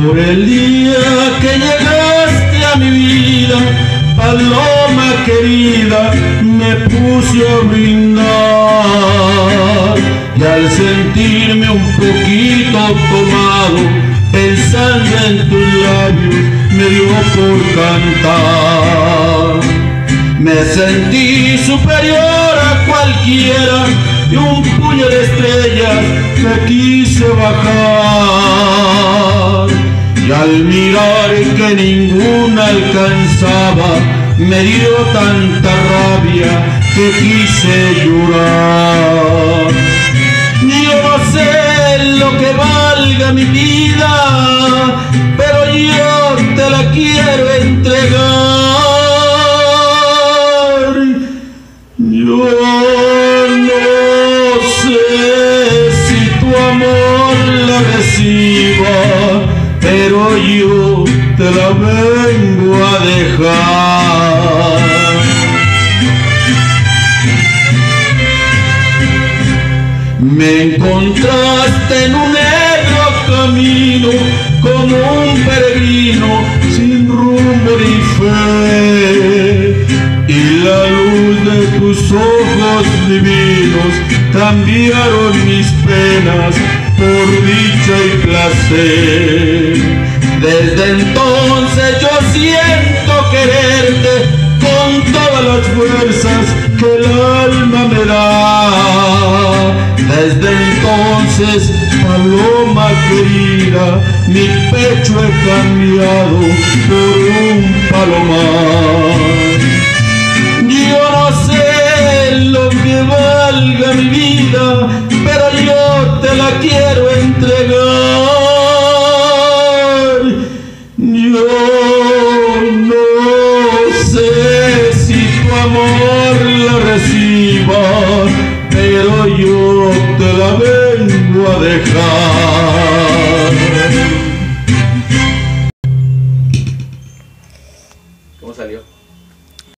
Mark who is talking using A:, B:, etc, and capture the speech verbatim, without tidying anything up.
A: Por el día que llegaste a mi vida, paloma querida, me puse a brindar. Y al sentirme un poquito tomado, pensando en tus labios, me dio por cantar. Me sentí superior a cualquiera y un puño de estrellas me quise bajar. Y al mirar que ninguna alcanzaba, me dio tanta rabia que quise llorar. Yo no sé lo que valga mi vida, pero yo te la quiero entregar. Yo no sé si tu amor la reciba, pero yo te la vengo a dejar. Me encontraste en un negro camino, como un peregrino sin rumbo ni fe, y la luz de tus ojos divinos cambiaron mis penas por dicha y placer. Desde entonces yo siento quererte con todas las fuerzas que el alma me da. Desde entonces, paloma querida, mi pecho he cambiado por un palomar. Yo no sé lo que valga mi vida, pero yo te la quiero entregar. Yo no sé si tu amor la reciba, pero yo te la vengo a dejar.